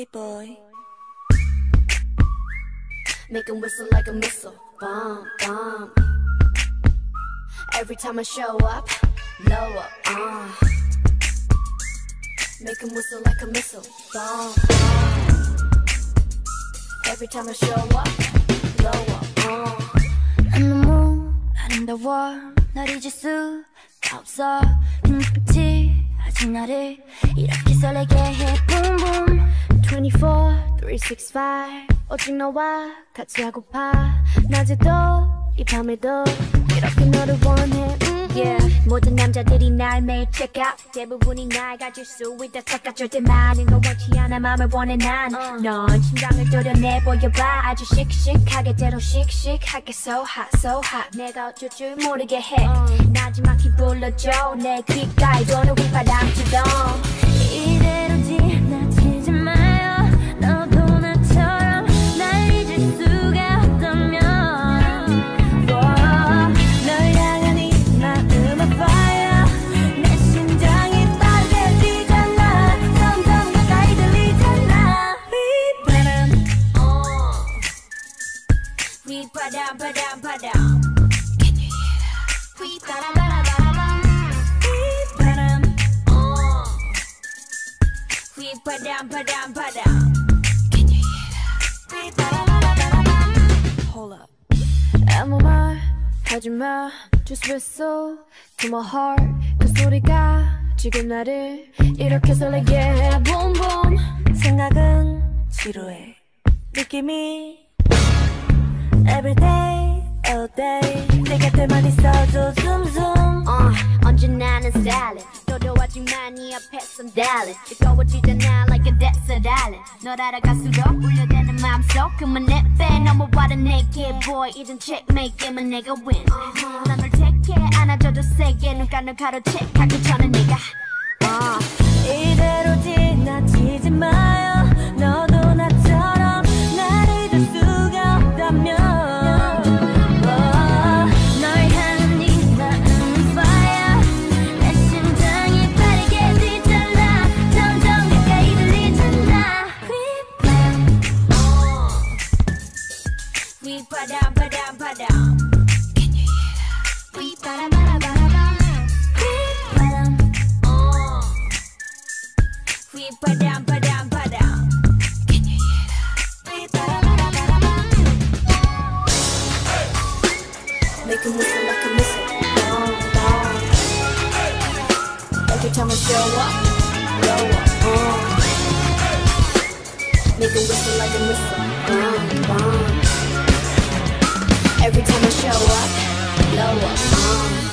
Playboy. Make 'em whistle like a missile, bomb, bomb. Every time I show up, blow up, Make 'em whistle like a missile, bomb, bomb. Every time I show up, blow up, 난 너무 아름다워 널 잊을 수가 없어 빛이 아직 나를 이렇게 설레게 해 Boom boom 24, 365 오직 너와 같이 하고파 낮에도 이 밤에도 이렇게 너를 원해 Yeah, 모든 남자들이 날 매일 check out 대부분이 날 가질 수 있다 착각 절대 많은 거 원치 않아 맘을 원해 난 넌 심장을 도려내 보여봐 아주 씩씩하게 때로 씩씩하게 so hot 내가 어쩔 줄 모르게 해 나지막히 불러줘 내 귓가에 도는 휘바람처럼 이대로 지나치지 마요 너도 나처럼 날 잊을 수가 없다면 널 향한 이 마음의 fire 내 심장이 빠르게 뛰잖아 점점 가까이 들리잖아 휘바람 바람 바람 Can you hear that? 휘바람 바람 바람 휘바람 바람 바람 Can you hear that? Hold up 아무 말 하지마 Just whistle to my heart 그 소리가 지금 나를 이렇게 설레게 해 Boom boom 생각은 지루해 느낌이 Everyday, all day 내 곁에만 있어도 zoom zoom 언제나 는 stylin' 너도 아직만 네 앞에선 darling 뜨거워지잖아 like a desert island 널 알아갈수록 울려대는 마음속 그만 내빼 넘어와라 내게 boy 이젠 checkmate 게임은 내가 win 난 널 택해 안아줘도 세게 눈가를 가로채 가기 전에 내가 이대로 지나치지 마요 너도 나처럼 날 잊을 수가 없다면 널 향한 이 마음은 fire 내 심장이 빠르게 뛰잖아 점점 가까이 들리잖아 휘바람 바람 바람 Can you hear that? 휘바람 바람 바람 휘바람 바람 바람 Can you hear that? Make 'em whistle like a missile bomb, bomb. Every time I show up, blow up, Make 'em whistle like a missile bomb, bomb. Every time I show up, blow up,